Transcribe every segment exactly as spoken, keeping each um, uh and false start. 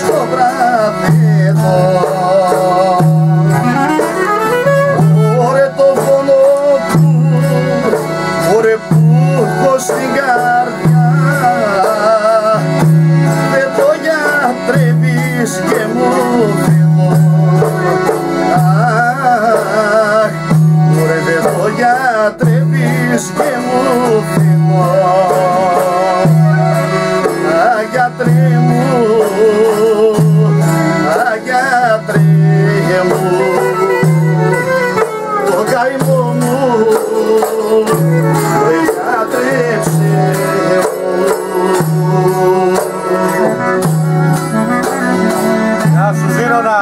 στο βραδινό. Ωρε το πόνο του, ωρε που έχω στην καρδιά, δεν το γιατρεύεις και μου φεύγω. Αχ, ωρε δεν το γιατρεύεις και μου φεύγω. Αχ, γιατρέ μου, αχ, γιατρέ μου, το καημό μου, ρε γιατρέψε μου. Γεια σου Ζήνονα.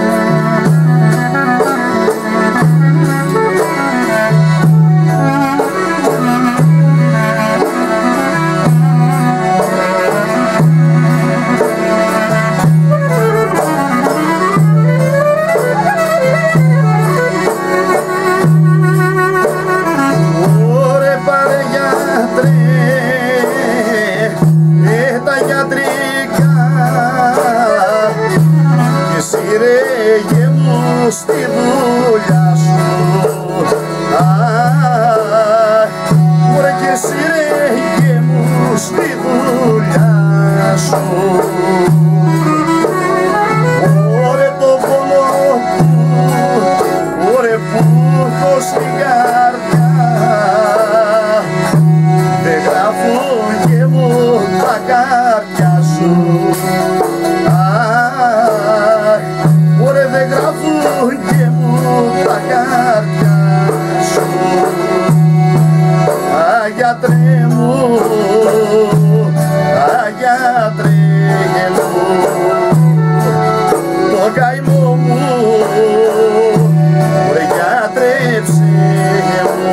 Σιρέγε μου στη δουλειά σου. Αχ, μωρέ και σιρέγε μου στη δουλειά σου. Ωρε το πόνο του, ωρε που έχω στην καρδιά, δεν γράφουν και μου τα κάρτια σου. Δεν γράφουν και μου τα κάρτια σου. Α, γιατρέ μου, α, γιατρέ μου, το καημό μου, ρε γιατρέψε μου.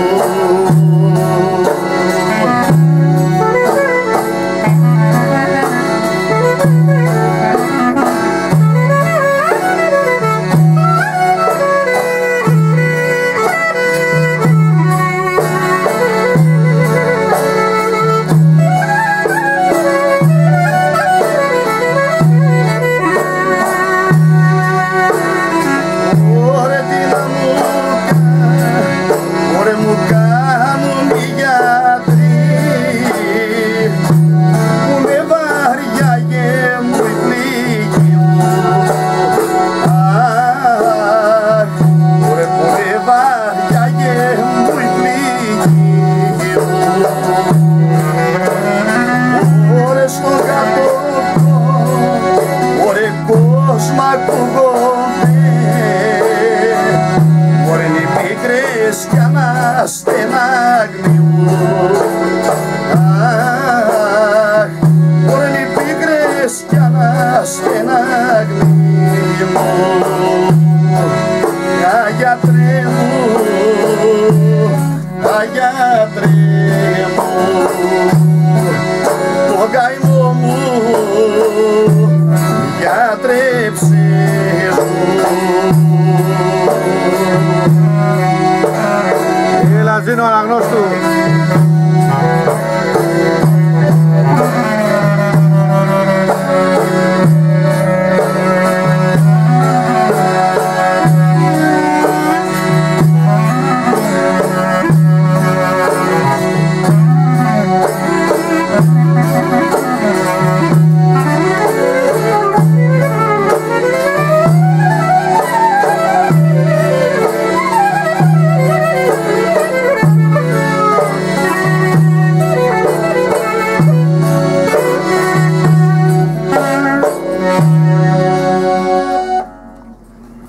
Κι αναστενάγνη μου. Αχ, μωρέ οι πίκρες κι αναστενάγνη μου. Α, γιατρέ μου, α, γιατρέ μου, το καημό μου, γιατρέψε μου. Ζήνο αναγνώστου.